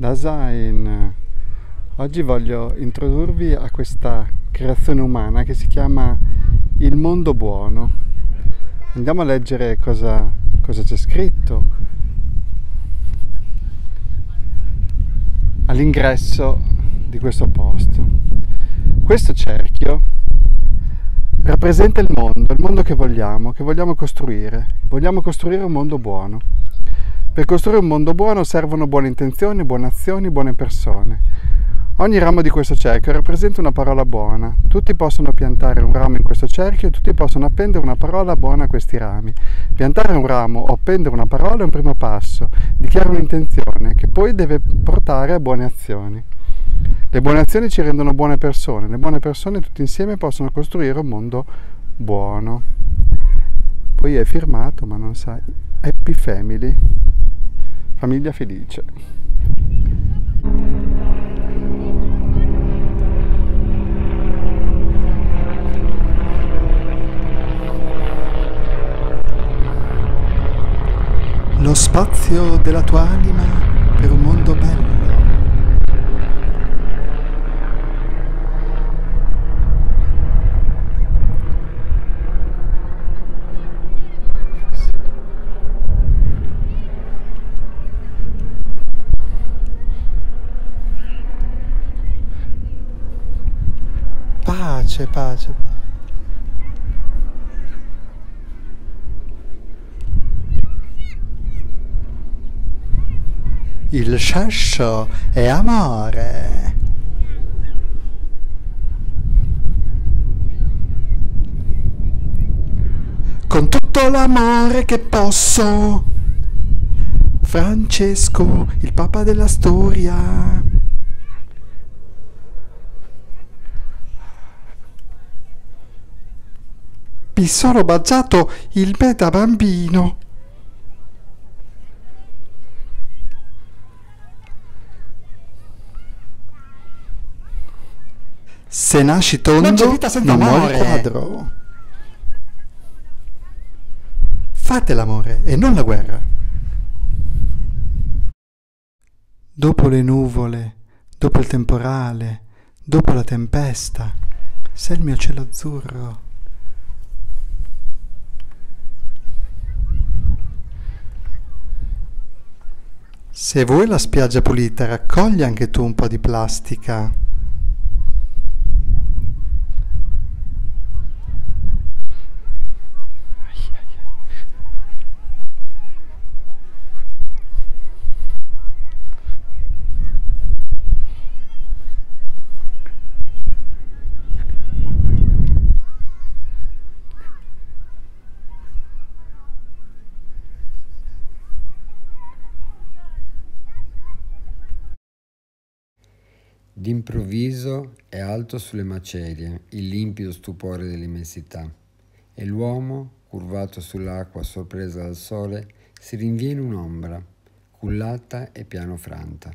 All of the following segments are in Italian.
Dasein. Oggi voglio introdurvi a questa creazione umana che si chiama il mondo buono. Andiamo a leggere cosa c'è scritto all'ingresso di questo posto. Questo cerchio rappresenta il mondo che vogliamo costruire. Vogliamo costruire un mondo buono. Per costruire un mondo buono servono buone intenzioni, buone azioni, buone persone. Ogni ramo di questo cerchio rappresenta una parola buona. Tutti possono piantare un ramo in questo cerchio e tutti possono appendere una parola buona a questi rami. Piantare un ramo o appendere una parola è un primo passo, dichiara un'intenzione che poi deve portare a buone azioni. Le buone azioni ci rendono buone persone, le buone persone tutti insieme possono costruire un mondo buono. Poi è firmato, ma non sai, Happy Family, famiglia felice. Lo spazio della tua anima per un mondo bello. Pace, pace. Il sesso è amore. Con tutto l'amore che posso. Francesco, il papa della storia. Mi sono mangiato il me da bambino. Se nasci tondo, non muori quadro. Fate l'amore e non la guerra. Dopo le nuvole, dopo il temporale, dopo la tempesta, sei il mio cielo azzurro. Se vuoi la spiaggia pulita, raccogli anche tu un po' di plastica. D'improvviso è alto sulle macerie il limpido stupore dell'immensità, e l'uomo, curvato sull'acqua sorpresa dal sole, si rinviene un'ombra, cullata e piano franta.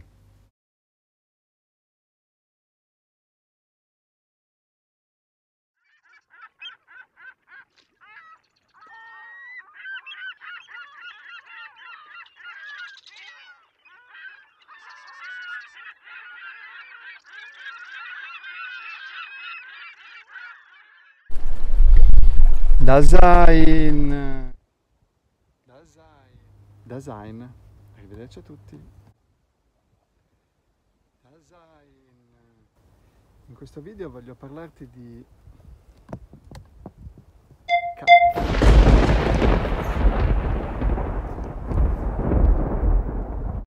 Dasein. Dasein. Arrivederci a tutti. Dasein. In questo video voglio parlarti di